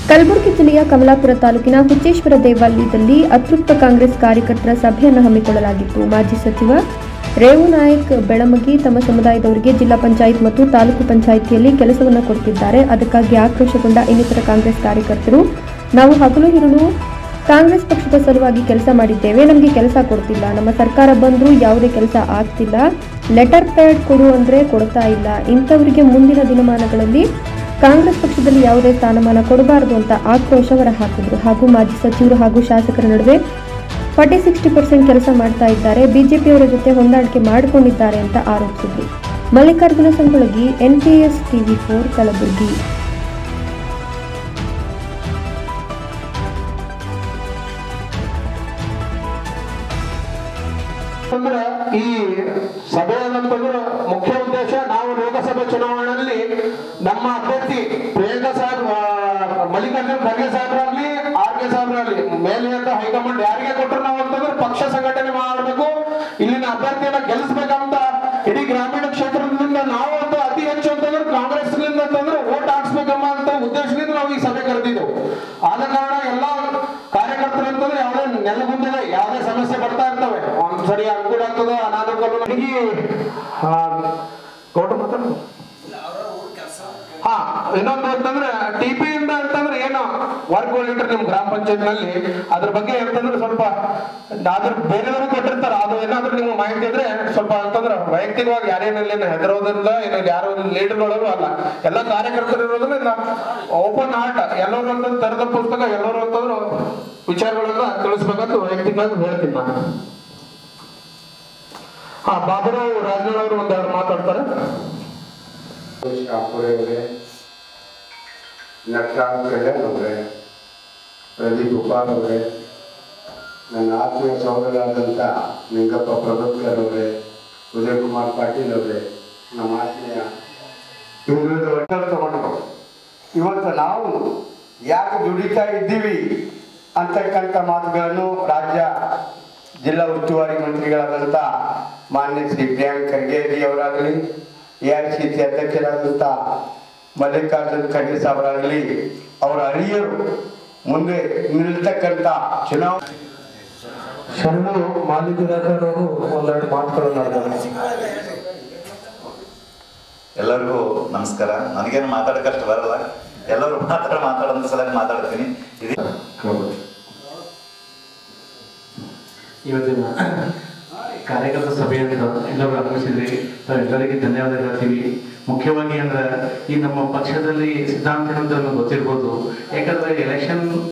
ಕಲಬುರಗಿ ಜಿಲ್ಲೆಯ ಕಮಲಾಪುರ ತಾಲೂಕಿನ ಹುಚ್ಚೇಶ್ವರ ದೇವಾಲಯದಲ್ಲಿ ಅತೃಪ್ತ ಕಾಂಗ್ರೆಸ್ ಕಾರ್ಯಕರ್ತರ ಸಭೆಯನ್ನು ಹಮ್ಮಿಕೊಳ್ಳಲಾಗಿತ್ತು. ಮಾಜಿ ಸಚಿವ ರೇವು ನಾಯಕ್ ಬೆಳಮಗಿ ತಮ್ಮ ಸಮುದಾಯದವರಿಗೆ ಜಿಲ್ಲಾ ಪಂಚಾಯತ್ ಮತ್ತು ತಾಲೂಕು ಪಂಚಾಯಿತಿಯಲ್ಲಿ ಕೆಲಸವನ್ನು ಕೊಡುತ್ತಿದ್ದಾರೆ. ಅದಕ್ಕಾಗಿ ಆಕ್ರೋಶಗೊಂಡ ಇನ್ನಿತರ ಕಾಂಗ್ರೆಸ್ ಕಾರ್ಯಕರ್ತರು, ನಾವು ಹಗಲು ಇರುಳು ಕಾಂಗ್ರೆಸ್ ಪಕ್ಷದ ಸಲುವಾಗಿ ಕೆಲಸ ಮಾಡಿದ್ದೇವೆ, ನಮಗೆ ಕೆಲಸ ಕೊಡ್ತಿಲ್ಲ, ನಮ್ಮ ಸರ್ಕಾರ ಬಂದರೂ ಯಾವುದೇ ಕೆಲಸ ಆಗ್ತಿಲ್ಲ, ಲೆಟರ್ ಪ್ಯಾಡ್ ಕೊಡು ಅಂದರೆ ಕೊಡ್ತಾ ಇಲ್ಲ, ಇಂಥವರಿಗೆ ಮುಂದಿನ ದಿನಮಾನಗಳಲ್ಲಿ ಕಾಂಗ್ರೆಸ್ ಪಕ್ಷದಲ್ಲಿ ಯಾವುದೇ ಸ್ಥಾನಮಾನ ಕೊಡಬಾರದು ಅಂತ ಆಕ್ರೋಶ ಹೊರಹಾಕಿದ್ರು. ಹಾಗೂ ಮಾಜಿ ಸಚಿವರು ಹಾಗೂ ಶಾಸಕರ ನಡುವೆ 40-60% ಕೆಲಸ ಮಾಡ್ತಾ ಇದ್ದಾರೆ, ಬಿಜೆಪಿಯವರ ಜೊತೆ ಹೊಂದಾಣಿಕೆ ಮಾಡಿಕೊಂಡಿದ್ದಾರೆ ಅಂತ ಆರೋಪಿಸಿದ್ರು. Mallikarjuna Sangolagi, NKS TV4 Kalaburagi. ಈ ಸಭೆಯಂತಂದ್ರೆ ಮುಖ್ಯ ಉದ್ದೇಶ, ನಾವು ಲೋಕಸಭೆ ಚುನಾವಣೆಯಲ್ಲಿ ನಮ್ಮ ಅಭ್ಯರ್ಥಿ ಪ್ರಿಯಾಂಕಾ ಸಾಹೇಬ್ ಮಲ್ಲಿಕಾರ್ಜುನ್ ಖರ್ಗೆ ಸಾಹೇಬ್ರಾಗ್ಲಿ RK ಸಾಹೇಬ್ರಾಗ್ಲಿ ಮೇಲೆ ಅಂತ ಹೈಕಮಾಂಡ್ ಯಾರಿಗೆ ಕೊಟ್ಟರು ನಾವು ಅಂತಂದ್ರೆ ಪಕ್ಷ ಸಂಘಟನೆ ಮಾಡಬೇಕು, ಇಲ್ಲಿನ ಅಭ್ಯರ್ಥಿಯನ್ನ ಗೆಲ್ಲಿಸ್ಬೇಕಂತ ಇಡೀ ಗ್ರಾಮೀಣ ಕ್ಷೇತ್ರದಿಂದ ನಾವು ಅಂತ ಅತಿ ಹೆಚ್ಚು ಅಂತಂದ್ರೆ ಕಾಂಗ್ರೆಸ್ ಅಂತಂದ್ರೆ ವೋಟ್ ಹಾಕ್ಸ್ಬೇಕಮ್ಮ ಅಂತ ಉದ್ದೇಶದಿಂದ ನಾವು ಈ ಸಭೆ ಕರೆದಿದ್ದೆವು. ಆದ ಕಾರಣ ಎಲ್ಲ ಕಾರ್ಯಕರ್ತರು ಅಂತಂದ್ರೆ ಯಾವುದೇ ನೆಲಗುಂದಿದೆ, ಯಾವುದೇ ಸಮಸ್ಯೆ ಬರ್ತಾ ಇರ್ತವೆ, ಒಂದ್ಸರಿ ಅನುಕೂಲ ಆಗ್ತದೆ, ಅನಾನುಕೂಲ ಇನ್ನೊಂದು ಅಂತಂದ್ರೆ TP ಇಂದ ಅಂತಂದ್ರೆ ಏನು ವರ್ಕ್ ಇಟ್ಟರೆ ನಿಮ್ ಗ್ರಾಮ ಪಂಚಾಯತ್ ನಲ್ಲಿ ಅದ್ರ ಬಗ್ಗೆ ಅಂತಂದ್ರೆ ಸ್ವಲ್ಪ ಅದ್ರ ಬೇರೆಯವರು ಕೊಟ್ಟಿರ್ತಾರ, ಅದು ಏನಾದ್ರೂ ನಿಮ್ಗೆ ಮಾಹಿತಿ ಇದ್ರೆ ಸ್ವಲ್ಪ ಅಂತಂದ್ರೆ ವೈಯಕ್ತಿಕವಾಗಿ ಯಾರೇನಲ್ಲಿ ಹೆದರೋದ್ರಿಂದ ಏನು ಯಾರು ಲೀಡರ್ಗಳು ಅಲ್ಲ, ಎಲ್ಲ ಕಾರ್ಯಕರ್ತರು ಇರೋದ್ರಿಂದ ಓಪನ್ ಹಾರ್ಟ್, ಎಲ್ಲರೂ ಅಂತಂದ್ರೆ ತೆರೆದ ಪುಸ್ತಕ, ಎಲ್ಲರೂ ಅಂತಂದ್ರೆ ವಿಚಾರಗಳನ್ನ ತಿಳಿಸ್ಬೇಕಂತ ವೈಯಕ್ತಿಕವಾಗಿ ಹೇಳ್ತೀನಿ ನಾನು. ಬಾಬುರಾವ್ ರಾಜನಾಳ್ ಅವರು ಒಂದೆರಡು ಮಾತಾಡ್ತಾರೆ. ನಟರಾಜ್ ಕಲ್ಯಾಣ್ ಅವರೇ, ಪ್ರದೀಪ್ ಉಪಾರ್ ಅವರೇ, ನನ್ನ ಆತ್ಮೀಯ ಸಹೋದರರಾದಂಥ ನಿಂಗಪ್ಪ ಪ್ರಭುತ್ಕರ್ ಅವರೇ, ಉದಯ್ ಕುಮಾರ್ ಪಾಟೀಲ್ ಅವರೇ, ನಮ್ಮ ಆತ್ಮೀಯ ಹಿಂದುಳಿದ ವರ್ಗಗಳು ತಗೊಂಡು ಇವತ್ತು ನಾವು ಯಾಕೆ ದುಡಿತಾ ಇದ್ದೀವಿ ಅಂತಕ್ಕಂಥ ಮಾತುಗಳನ್ನು ರಾಜ್ಯ ಜಿಲ್ಲಾ ಉಸ್ತುವಾರಿ ಮಂತ್ರಿಗಳಾದಂಥ ಮಾನ್ಯ ಶ್ರೀ ಪ್ರಿಯಾಂಕ್ ಖರ್ಗೆ ಅವರಾಗಲಿ, AICC ಅಧ್ಯಕ್ಷರಾದಂಥ ಮಲ್ಲಿಕಾರ್ಜುನ್ ಖರ್ಗೆ ಸಾಹೇಬರಾಗಲಿ, ಅವರ ಹಿರಿಯರು ಮುಂದೆ ನಿಲ್ತಕ್ಕಂಥ ಚುನಾವಣೆ ಶರಣು ಮಾಲಿಕರು ಒಂದೆರಡು ಮಾತುಗಳನ್ನು. ಎಲ್ಲರಿಗೂ ನಮಸ್ಕಾರ. ನನಗೇನು ಮಾತಾಡೋಕ್ಕಷ್ಟು ಬರಲ್ಲ, ಎಲ್ಲರೂ ಮಾತಾಡೋಂಥ ಸಲ ಮಾತಾಡ್ತೀನಿ. ಇವತ್ತಿನ ಕಾರ್ಯಕರ್ತ ಸಭೆಯನ್ನು ಎಲ್ಲರೂ ಆಗಮಿಸಿದ್ರಿ, ಎಲ್ಲರಿಗೆ ಧನ್ಯವಾದ ಹೇಳ್ತೀವಿ. ಮುಖ್ಯವಾಗಿ ಅಂದ್ರೆ ಈ ನಮ್ಮ ಪಕ್ಷದಲ್ಲಿ ಸಿದ್ಧಾಂತ ಅಂತ ಗೊತ್ತಿರ್ಬೋದು, ಯಾಕಂದ್ರೆ ಎಲೆಕ್ಷನ್